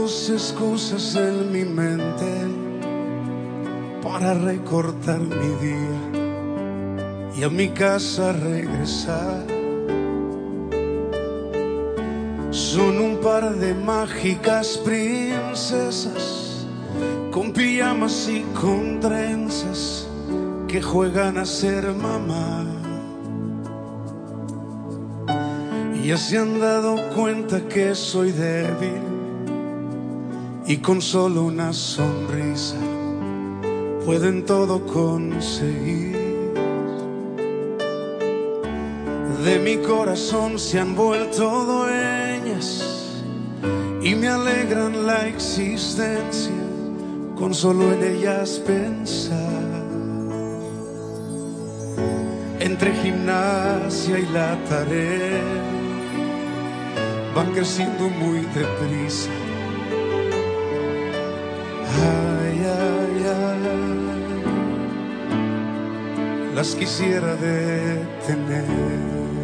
dos excusas en mi mente para recortar mi día y a mi casa regresar. Son un par de mágicas princesas con pijamas y con trenzas que juegan a ser mamá. Ya se han dado cuenta que soy débil y con solo una sonrisa pueden todo conseguir. De mi corazón se han vuelto dueñas y me alegran la existencia con solo en ellas pensar. Entre gimnasia y la tarea van creciendo muy deprisa. Ay, ay, ay, las quisiera detener,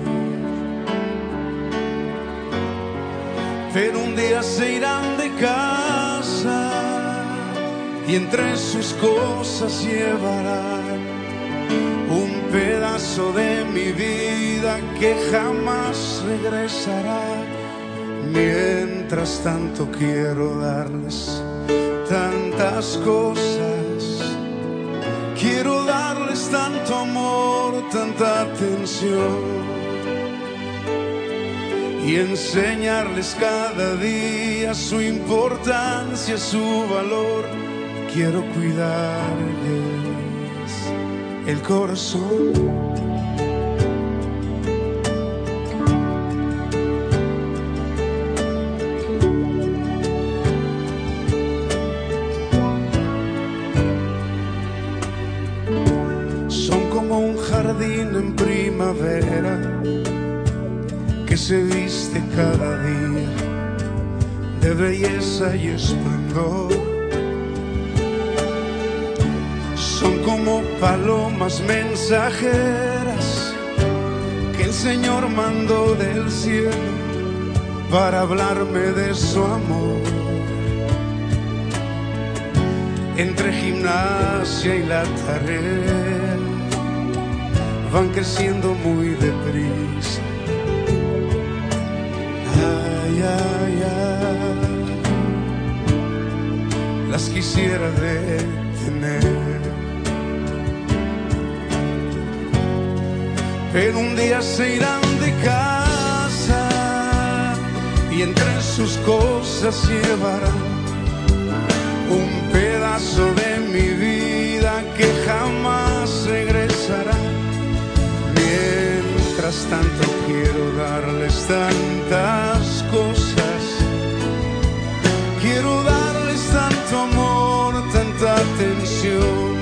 pero un día se irán de casa y entre sus cosas llevarán un pedazo de mi vida que jamás regresará. Mientras tanto quiero darles tantas cosas, quiero darles tanto amor, tanta atención y enseñarles cada día su importancia, su valor. Quiero cuidarles el corazón. Un jardín en primavera que se viste cada día de belleza y esplendor. Son como palomas mensajeras que el Señor mandó del cielo para hablarme de su amor. Entre gimnasia y la tarea van creciendo muy deprisa. Ay, ay, ay, las quisiera detener, pero un día se irán de casa y entre sus cosas llevarán un pedazo de mi vida que jamás regresará. Mientras tanto quiero darles tantas cosas, quiero darles tanto amor, tanta atención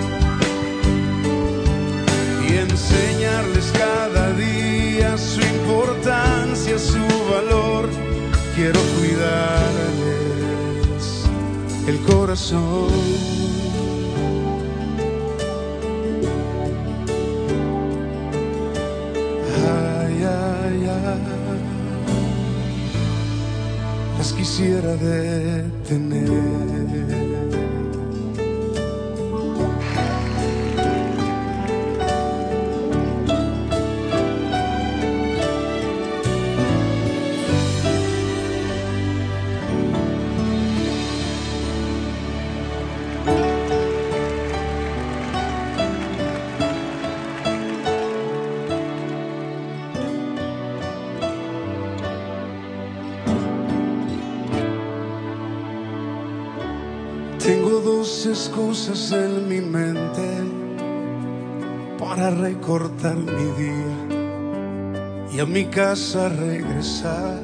y enseñarles cada día su importancia, su valor. Quiero cuidarles el corazón. Las quisiera detener. Tengo dos excusas en mi mente para recortar mi día y a mi casa regresar.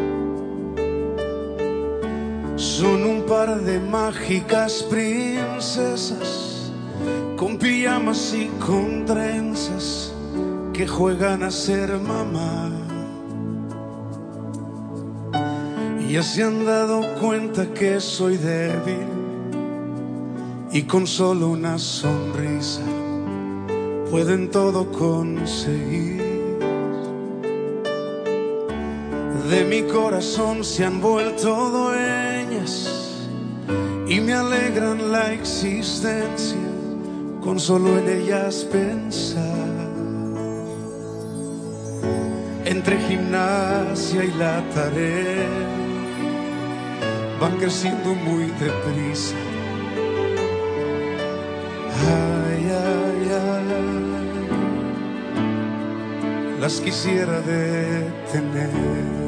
Son un par de mágicas princesas con pijamas y con trenzas que juegan a ser mamá. Ya se han dado cuenta que soy débil y con solo una sonrisa pueden todo conseguir. De mi corazón se han vuelto dueñas alegran la existencia con solo en ellas pensar. Entre gimnasia y la tarea van creciendo muy deprisa. Ay, ay, ay, las quisiera detener.